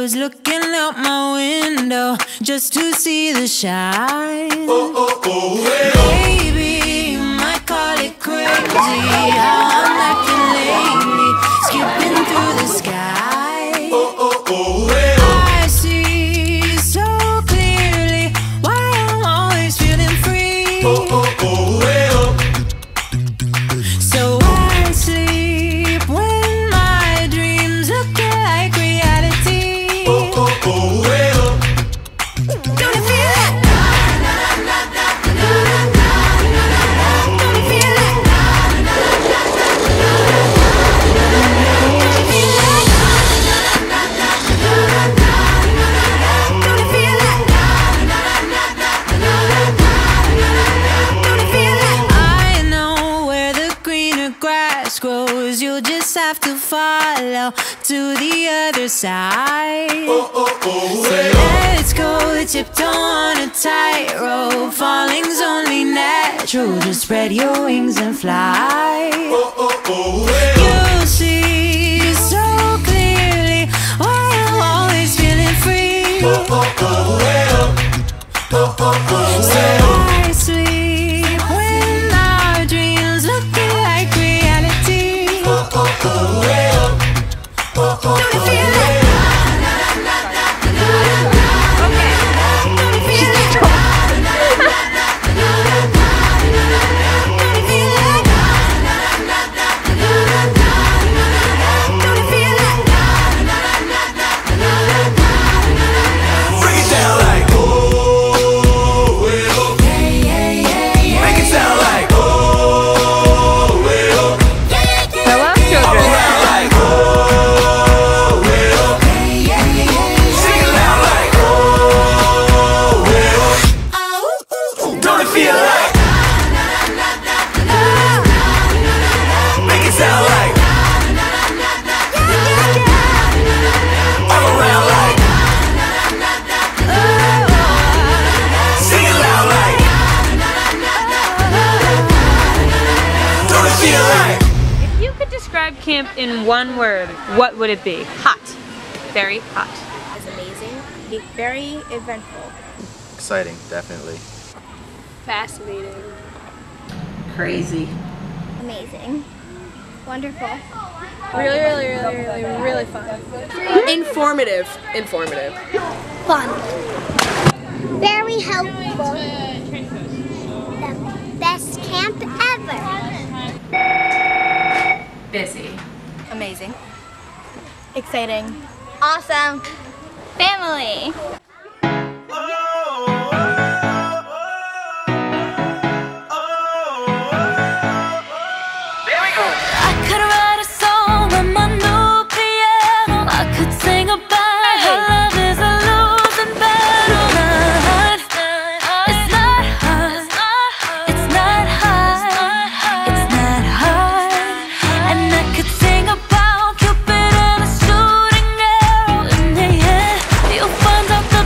was looking out my window just to see the shine. Baby, you might call it crazy how I'm acting lately, skipping through the sky. I see so clearly why I'm always feeling free. So I sleep when my dreams look like reality. Don't it feel like? Don't it feel like? I know where the greener grass grows. You'll just have to follow to the other side. So let's go tiptoe on a tightrope. Falling's only natural. Just spread your wings and fly. You'll see so clearly why I'm always feeling free. So I sleep when our dreams look like reality. Don't it feel like? Don't it feel like? Don't it feel like? Don't it feel like? Break it down like make it sound like Hello, children. like sing it loud like don't it feel like make it sound like all around like sing it loud like don't it feel like If you could describe camp in one word, what would it be? Hot. Very hot. It's amazing, very eventful. Exciting, definitely. Fascinating. Crazy. Amazing. Wonderful. Really fun. Informative. Fun. Very helpful. The best camp ever. Busy. Amazing. Exciting. Awesome. Family. I could write a song on my new piano. I could sing about how love is a losing battle. It's not hard. It's not hard. It's not hard. And I could sing about Cupid and a shooting arrow. In the end, you'll find out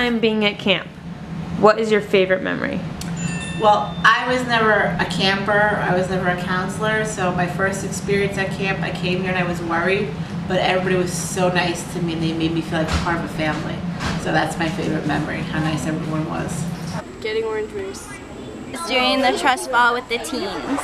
time being at camp, what is your favorite memory? Well, I was never a camper, I was never a counselor, so my first experience at camp, I came here and I was worried, but everybody was so nice to me and they made me feel like part of a family. So that's my favorite memory, how nice everyone was. Getting orange juice. It's doing the trust ball with the teens.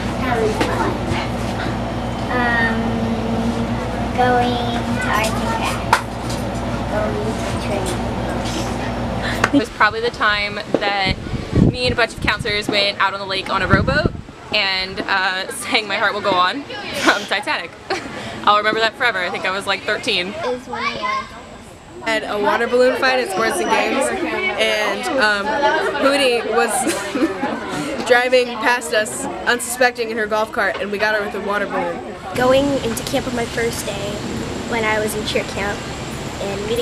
Going to arts and crafts. Going to training. It was probably the time that me and a bunch of counselors went out on the lake on a rowboat and sang My Heart Will Go On from Titanic. I'll remember that forever. I think I was like 13. Is one of yours. Had a water balloon fight at Sports and Games, and Hootie was driving past us unsuspecting in her golf cart, and we got her with a water balloon. Going into camp on my first day when I was in cheer camp and meeting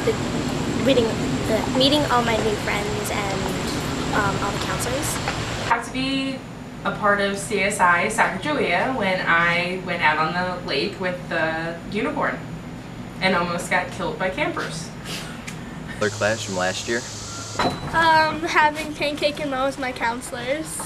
all my new friends and all the counselors. I have to be a part of CSI Sacagawea when I went out on the lake with the unicorn and almost got killed by campers. Other class from last year? Having pancake and those my counselors.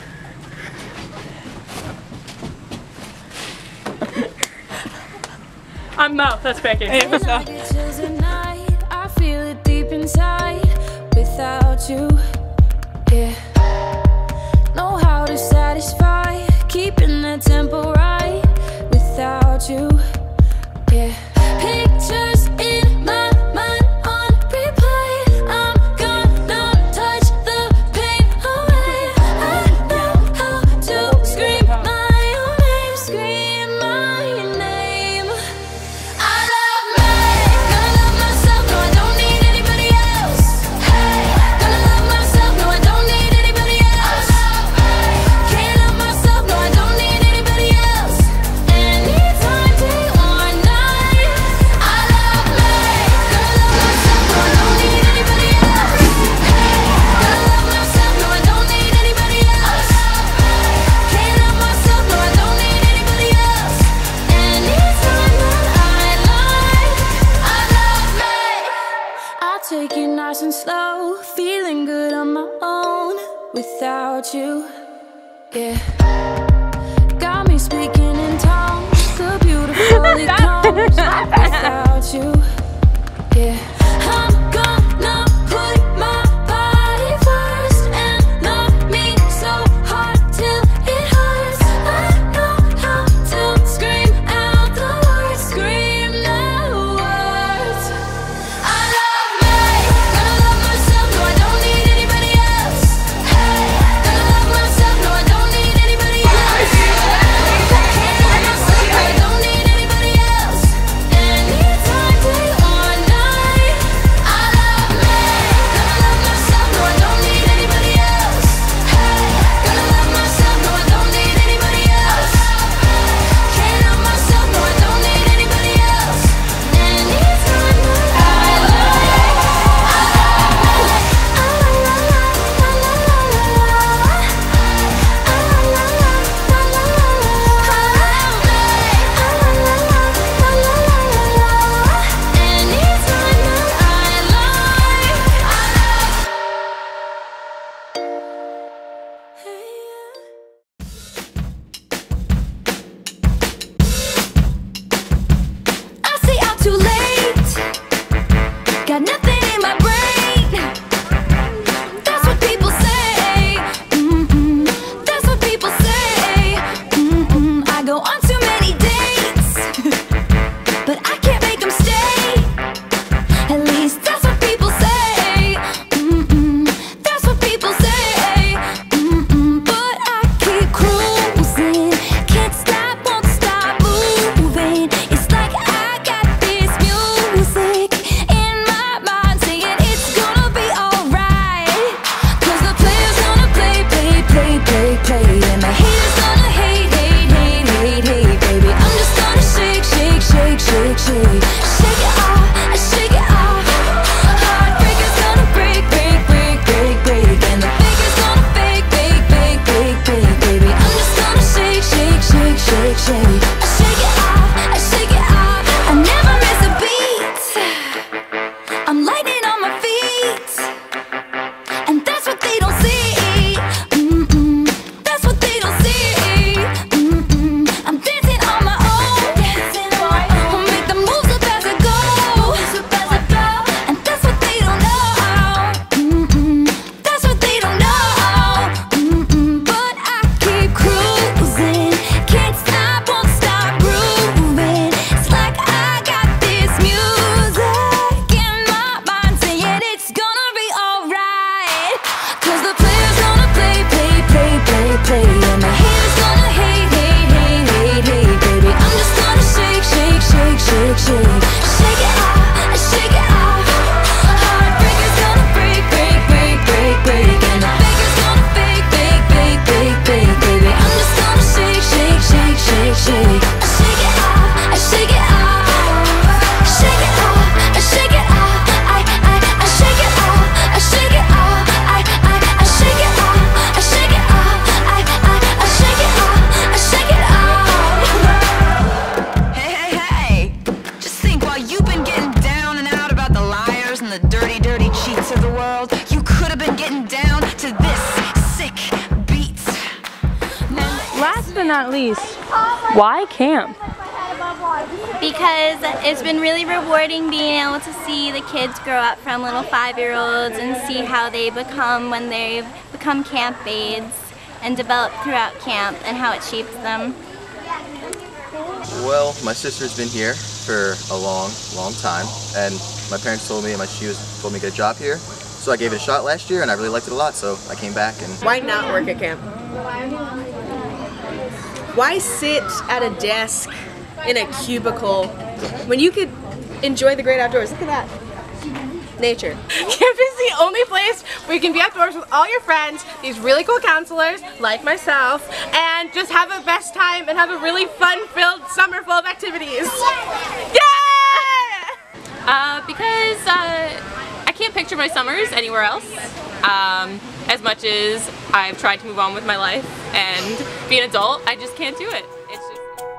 I'm Mo, that's Becky. Hey, what's up? I feel it deep inside without you. Yeah. Know how to satisfy, keeping the tempo right without you. Yeah. Pictures in my mind on replay. I'm gonna touch the pain away. I know how to scream my own name, scream my name. I love me, gonna love myself, no I don't need anybody else. Hey, gonna love myself, no I don't need anybody else. Can't love myself, no I don't need anybody else. Anytime, day or night. I love me, gonna love myself, no I don't need anybody else. Hey, gonna love myself, no I don't need anybody else. Can't love myself, no I don't need anybody else. Anytime that I like, I love me. I'll take it nice and slow, feeling good on my own without you. Yeah. Got me speaking in tongues, the beautiful it comes without you. Yeah. I'm gonna put my body first and love me so hard till it hurts. I know how to scream out the words, scream the words. I love me, gonna love myself, no I don't need anybody else. Hey, gonna love myself, no I don't need anybody else. but not least, why camp? Because it's been really rewarding being able to see the kids grow up from little 5-year-olds and see how they become when they've become camp aides and develop throughout camp and how it shapes them. Well, my sister's been here for a long time, and my parents told me and told me to get a job here. So I gave it a shot last year and I really liked it a lot, so I came back and... Why not work at camp? Why sit at a desk in a cubicle when you could enjoy the great outdoors? Look at that. Nature. Camp is the only place where you can be outdoors with all your friends, these really cool counselors like myself, and just have a best time and have a really fun-filled summer full of activities. Yeah! Because I can't picture my summers anywhere else. As much as I've tried to move on with my life and be an adult, I just can't do it. It's just...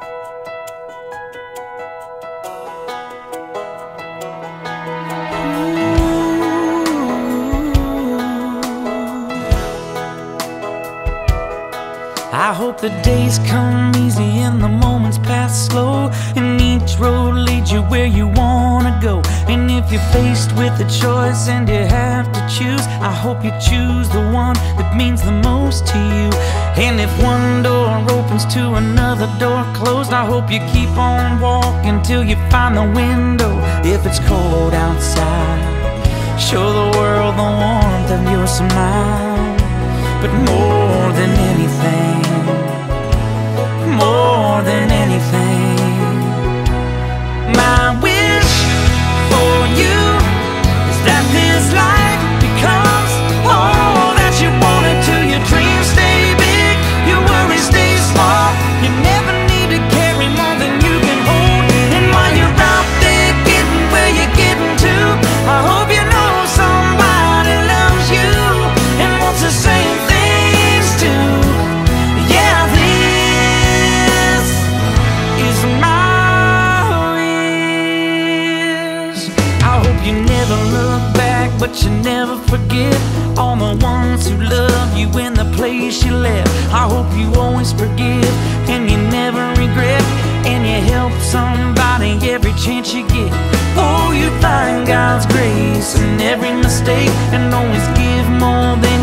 I hope the days come easy and the moments pass slow, and each road leads you where you wanna go. And if you're faced with a choice and you have to choose, I hope you choose the one that means the most to you. And if one door opens to another door closed, I hope you keep on walking till you find the window. If it's cold outside, show the world the warmth of your smile. But more than anything, more than anything, my wish for you is that this life becomes all that you want it to. Your dreams stay big, your worries stay small. You never need to carry more than you can hold. And while you're out there getting where you're getting to, I hope you know somebody loves you and wants the same things too. Yeah, this is my wish. I hope you never look back, but you never forget all the ones who love you in the place you left. I hope you always forgive and you never regret, and you help somebody every chance you get. Oh, you find God's grace in every mistake and always give more than